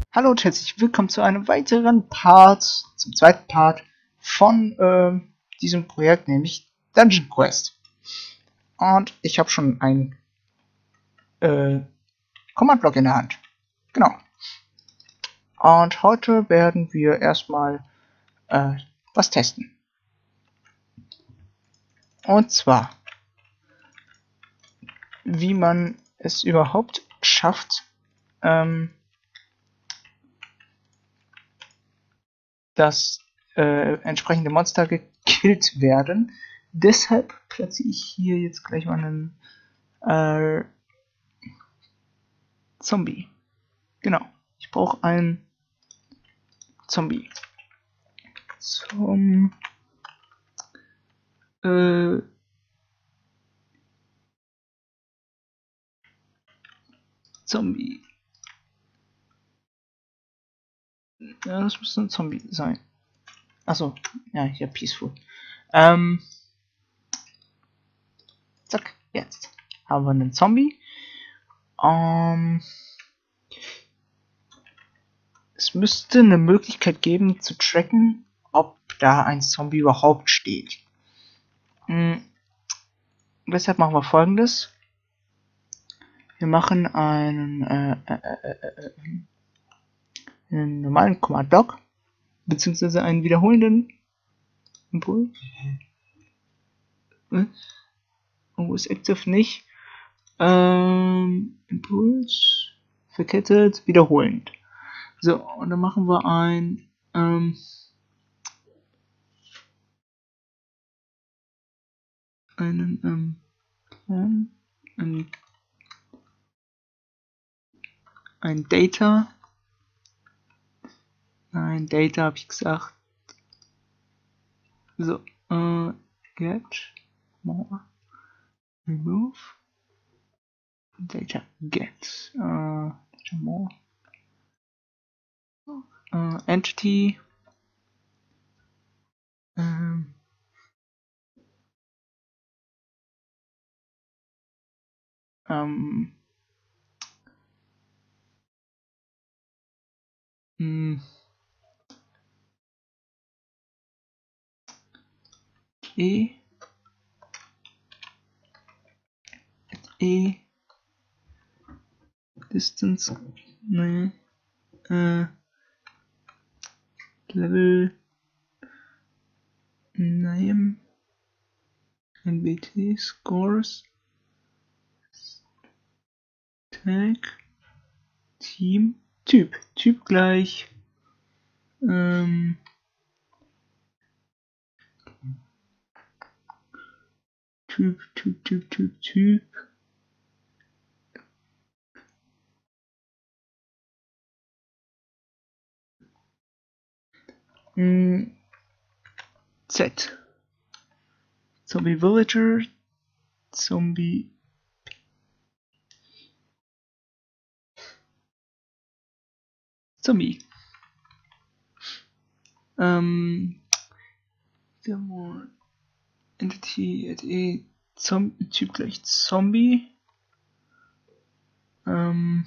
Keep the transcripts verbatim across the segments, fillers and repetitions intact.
Hallo und herzlich willkommen zu einem weiteren Part, zum zweiten Part von äh, diesem Projekt, nämlich Dungeon Quest. Und ich habe schon ein äh, Command-Block in der Hand. Genau. Und heute werden wir erstmal äh, was testen. Und zwar, wie man es überhaupt schafft, ähm, dass äh, entsprechende Monster gekillt werden. Deshalb platziere ich hier jetzt gleich mal einen äh, Zombie. Genau. Ich brauche einen Zombie. Zum äh, Zombie. Ja, das müsste ein Zombie sein. Achso, ja, hier Peaceful. Ähm, zack, jetzt haben wir einen Zombie. Ähm, es müsste eine Möglichkeit geben zu tracken, ob da ein Zombie überhaupt steht. Hm, deshalb machen wir Folgendes. Wir machen einen, äh, äh, äh, äh, einen normalen Command-Block, beziehungsweise einen wiederholenden Impuls. Hm? Oh, ist active nicht. Ähm, Impuls, verkettet, wiederholend. So, und dann machen wir ein, ähm, einen, ähm, ein, ein Data, ein Data habe ich gesagt. So, äh, get, more, remove, Data get, äh, Data more, äh, Entity, ähm, ähm, mh, E, E, Distance, ne, äh, Level, Name, N B T, Scores, Tag, Team, Typ, Typ gleich, ähm, Typ, Typ, Typ, Typ, Typ, mh, Z, Zombie Villager, Zombie, Zombie, ähm, Entity, at E, Zombie, Typ gleich Zombie, ähm,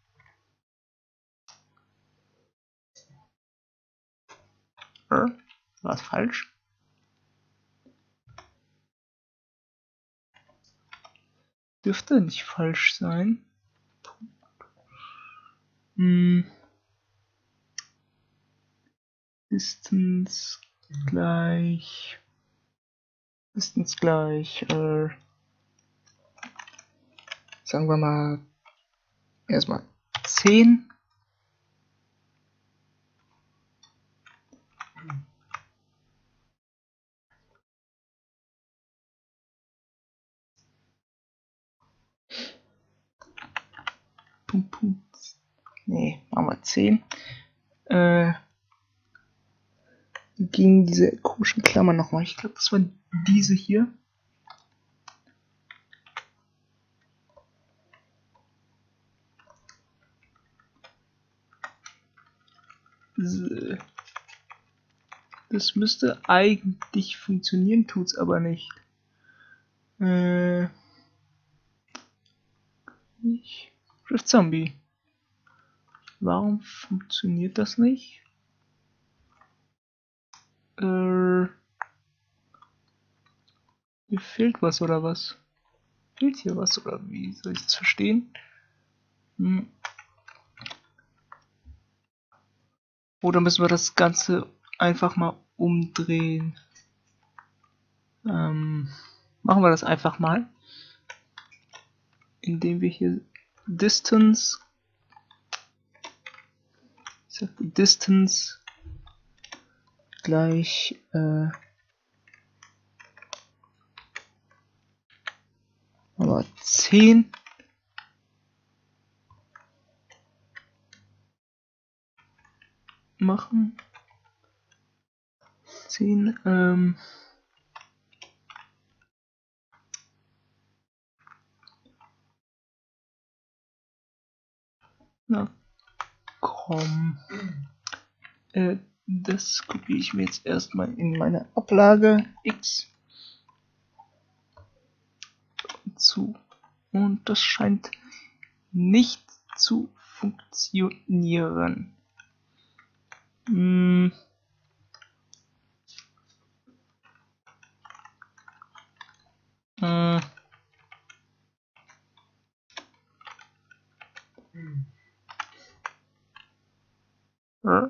äh, war's falsch? Dürfte nicht falsch sein. Hm. Distance gleich. Distance gleich. Äh, sagen wir mal. Erstmal zehn. Punkt, Punkt. Nee, machen wir zehn. Äh, ging diese komischen Klammern nochmal. Ich glaube, das war diese hier. Das müsste eigentlich funktionieren, tut's aber nicht. Äh, Rift Zombie. Warum funktioniert das nicht? Äh, hier fehlt was oder was? Fehlt hier was oder wie soll ich das verstehen? Hm. Oder müssen wir das Ganze einfach mal umdrehen? Ähm, machen wir das einfach mal, indem wir hier Distance, ich sag Distance gleich äh, aber zehn machen. zehn, ähm, na komm. Äh, das kopiere ich mir jetzt erstmal in meine Ablage X zu. Und das scheint nicht zu funktionieren. Hm. Hm. Hm.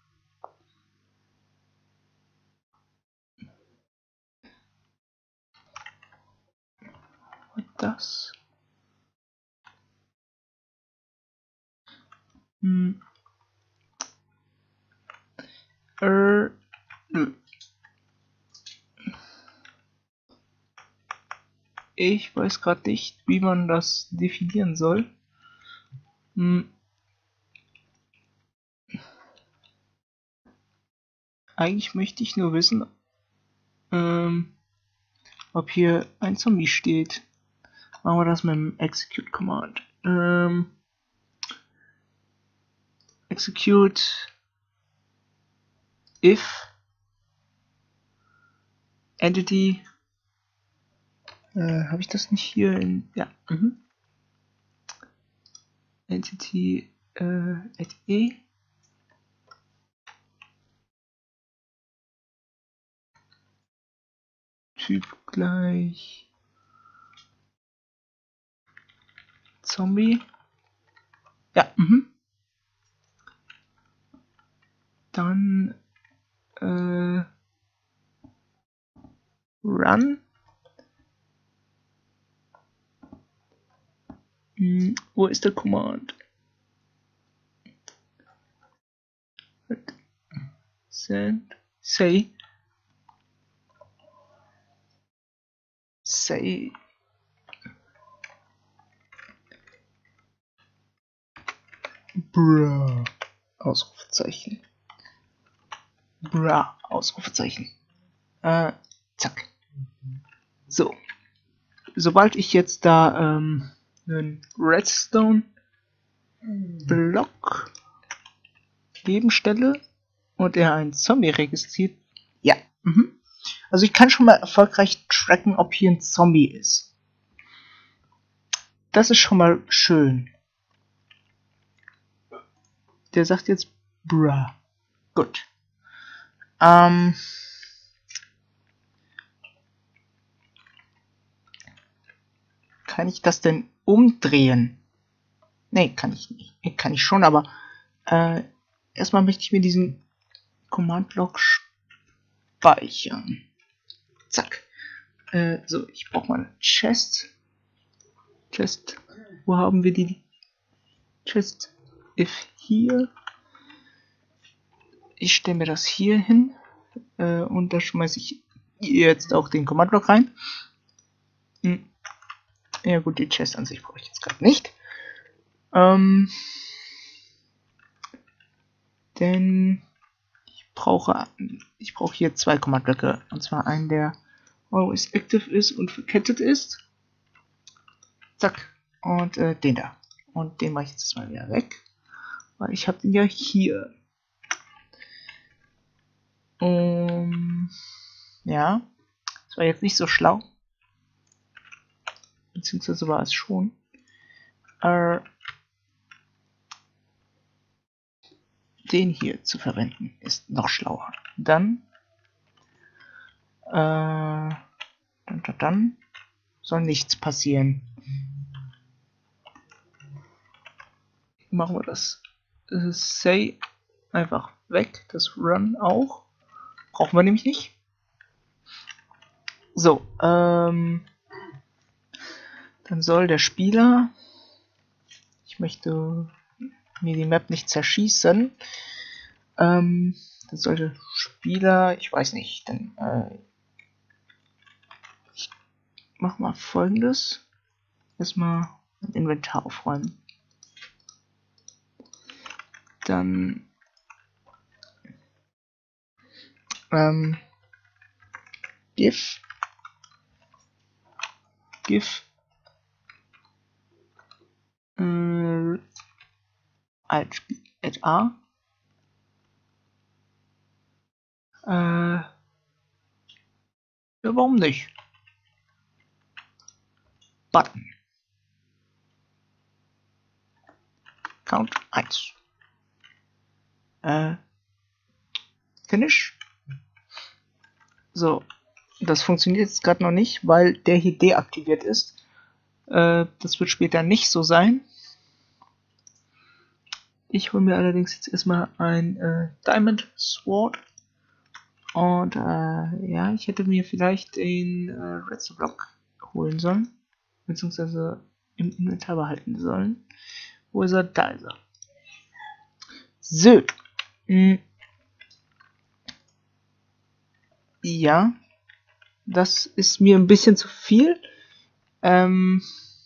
Das. Hm. Äh. Nö. Ich weiß gerade nicht, wie man das definieren soll. Hm. Eigentlich möchte ich nur wissen, ähm, ob hier ein Zombie steht. Machen wir das mit dem Execute Command. Ähm, execute if entity. Äh, habe ich das nicht hier in. Ja. Mhm. Entity äh, at e. Typ gleich Zombie. Ja. Mhm. Dann äh, run. Hm, wo ist der Command? Send. Say. Say. Bruh. Ausrufezeichen. Bruh. Ausrufezeichen. Äh, zack. So. Sobald ich jetzt da ähm, einen Redstone-Block geben stelle und er einen Zombie registriert. Ja. Mhm. Also ich kann schon mal erfolgreich tracken, ob hier ein Zombie ist. Das ist schon mal schön. Der sagt jetzt bruh. Gut. Ähm. Kann ich das denn umdrehen? Ne, kann ich nicht. Kann ich schon, aber äh, erstmal möchte ich mir diesen Command-Block speichern. Zack. Äh, so, ich brauche mal eine Chest. Chest. Wo haben wir die? Chest. If hier. Ich stelle mir das hier hin. Äh, und da schmeiße ich jetzt auch den Command-Block rein. Hm. Ja gut, die Chest an sich brauche ich jetzt gerade nicht. Ähm, denn ich brauche ich brauche hier zwei Command-Blöcke. Und zwar einen, der always active ist und verkettet ist. Zack. Und äh, den da. Und den mache ich jetzt mal wieder weg. Weil ich habe den ja hier. Um, ja. Das war jetzt nicht so schlau. Beziehungsweise war es schon. Äh, den hier zu verwenden ist noch schlauer. Dann, äh, dann, dann, dann soll nichts passieren. Machen wir das äh, Say einfach weg, das Run auch. Brauchen wir nämlich nicht. So, ähm, dann soll der Spieler, ich möchte mir die Map nicht zerschießen, ähm, dann sollte Spieler, ich weiß nicht, dann, äh, ich mach mal Folgendes. Erstmal ein Inventar aufräumen. Dann, ähm, give, give, äh, alt at a, äh, ja, warum nicht? Button. Count eins. Äh, finish. So, das funktioniert jetzt gerade noch nicht, weil der hier deaktiviert ist. Äh, das wird später nicht so sein. Ich hole mir allerdings jetzt erstmal ein äh, Diamond Sword. Und äh, ja, ich hätte mir vielleicht den äh, Redstone Block holen sollen. Beziehungsweise im Inventar behalten sollen. Wo ist er? Da ist er. So. Hm. Ja. Das ist mir ein bisschen zu viel. Ähm.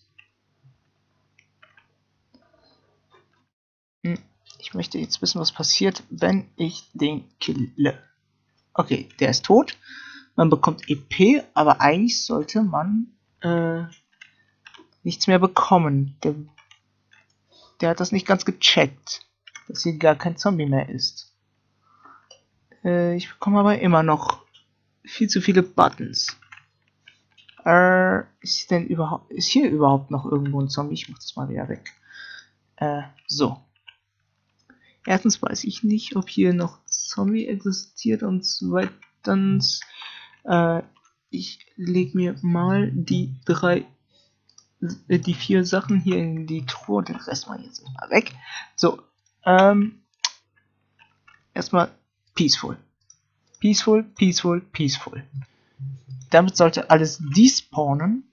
Hm. Ich möchte jetzt wissen, was passiert, wenn ich den kille. Okay, der ist tot. Man bekommt E P, aber eigentlich sollte man äh, nichts mehr bekommen. Der, der hat das nicht ganz gecheckt, dass hier gar kein Zombie mehr ist. Äh, ich bekomme aber immer noch viel zu viele Buttons. Äh, ist denn überhaupt, ist hier überhaupt noch irgendwo ein Zombie? Ich mach das mal wieder weg. Äh, so. Erstens weiß ich nicht, ob hier noch Zombie existiert und zweitens, äh, ich lege mir mal die drei, äh, die vier Sachen hier in die Truhe und den Rest mal jetzt mal weg. So, ähm, erstmal peaceful. Peaceful, peaceful, peaceful. Damit sollte alles despawnen.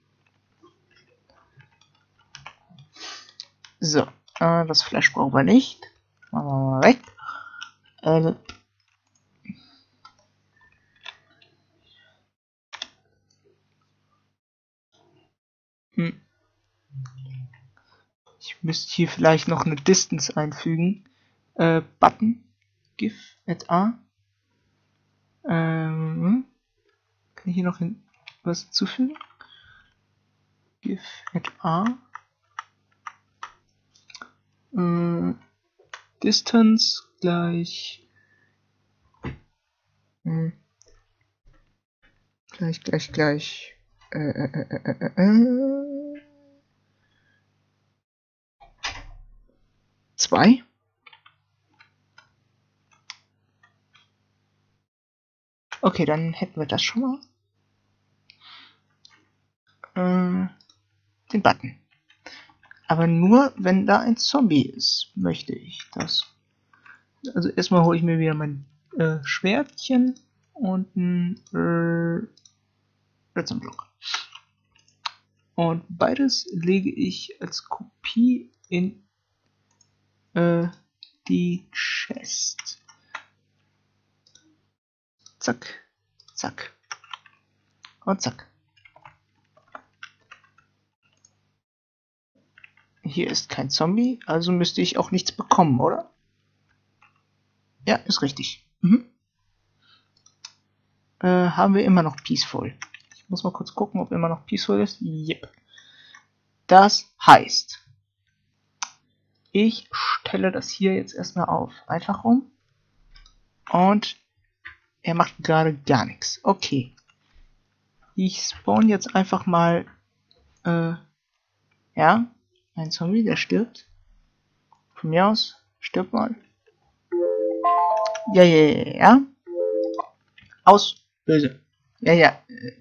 So, äh, das Fleisch brauchen wir nicht. Machen wir mal weg. Äh, hm. Ich müsste hier vielleicht noch eine Distance einfügen. Äh, Button, give at a. Ähm, kann ich hier noch hin was hinzufügen? Give at a. Äh, Distance gleich. Hm, gleich, gleich, gleich. Äh, äh, äh, äh, äh, zwei. Okay, dann hätten wir das schon mal. Äh, den Button. Aber nur, wenn da ein Zombie ist, möchte ich das. Also erstmal hole ich mir wieder mein äh, Schwertchen und ein äh, Redstone Block. Und beides lege ich als Kopie in äh, die Chest. Zack, zack und zack. Hier ist kein Zombie, also müsste ich auch nichts bekommen, oder? Ja, ist richtig. Mhm. Äh, haben wir immer noch Peaceful. Ich muss mal kurz gucken, ob immer noch Peaceful ist. Yep. Das heißt, ich stelle das hier jetzt erstmal auf einfach um. Und er macht gerade gar nichts. Okay. Ich spawn jetzt einfach mal, äh, ja, ein Zombie, der stirbt. Von mir aus, stirbt mal. Ja, ja, ja, ja. Aus. Böse. Ja, ja.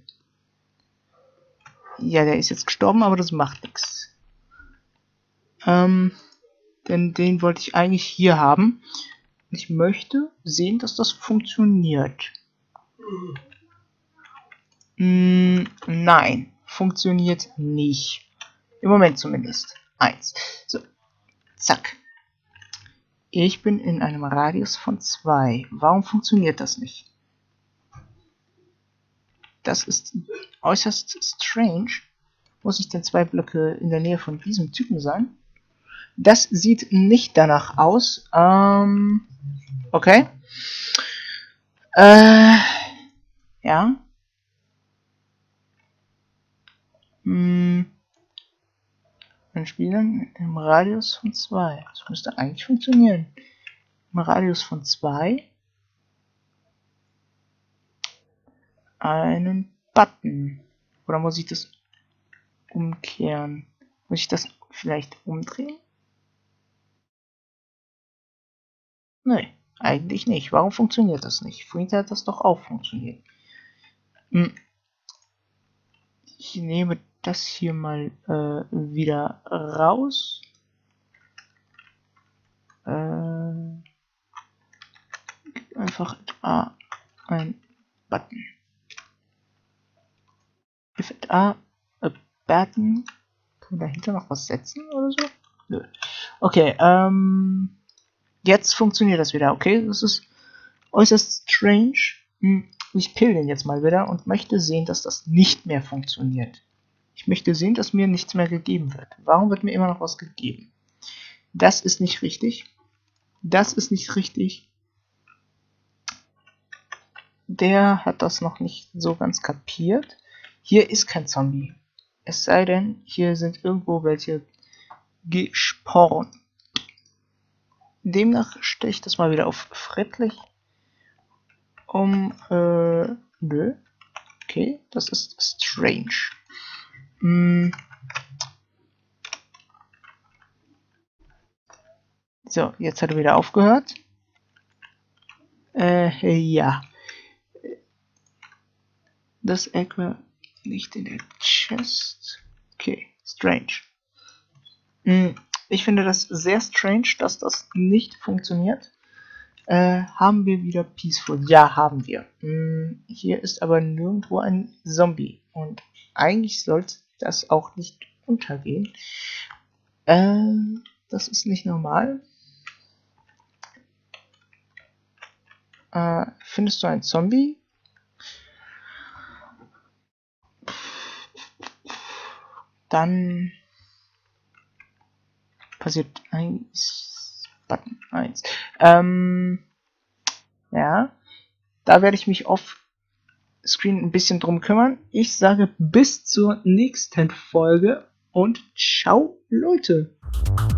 Ja, der ist jetzt gestorben, aber das macht nichts. Ähm, denn den wollte ich eigentlich hier haben. Ich möchte sehen, dass das funktioniert. Hm, nein, funktioniert nicht. Im Moment zumindest. Eins. So, zack. Ich bin in einem Radius von zwei. Warum funktioniert das nicht? Das ist äußerst strange. Muss ich denn zwei Blöcke in der Nähe von diesem Typen sein? Das sieht nicht danach aus. Ähm, okay. Äh, ja. Hm. Ein Spielen im Radius von zwei. Das müsste eigentlich funktionieren. Im Radius von zwei. Einen Button. Oder muss ich das umkehren? Muss ich das vielleicht umdrehen? Nee, eigentlich nicht. Warum funktioniert das nicht? Vorhin hat das doch auch funktioniert. Hm. Ich nehme das hier mal äh, wieder raus. Äh, einfach A ein Button. If it A a button. Können wir dahinter noch was setzen oder so? Nö. Okay, ähm. Jetzt funktioniert das wieder. Okay, das ist äußerst strange. Hm. Ich kill den jetzt mal wieder und möchte sehen, dass das nicht mehr funktioniert. Ich möchte sehen, dass mir nichts mehr gegeben wird. Warum wird mir immer noch was gegeben? Das ist nicht richtig. Das ist nicht richtig. Der hat das noch nicht so ganz kapiert. Hier ist kein Zombie. Es sei denn, hier sind irgendwo welche gespawnt. Demnach stelle ich das mal wieder auf friedlich. Um, äh, nö. Okay, das ist strange. Hm. So, jetzt hat er wieder aufgehört. Äh, ja. Das Egg war nicht in der Chest. Okay, strange. Hm. Ich finde das sehr strange, dass das nicht funktioniert. Äh, haben wir wieder Peaceful? Ja, haben wir. Hm, hier ist aber nirgendwo ein Zombie. Und eigentlich sollte das auch nicht untergehen. Äh, das ist nicht normal. Äh, findest du einen Zombie? Dann passiert eins. Button eins. Ähm, ja. Da werde ich mich auf Screen ein bisschen drum kümmern. Ich sage bis zur nächsten Folge und ciao, Leute.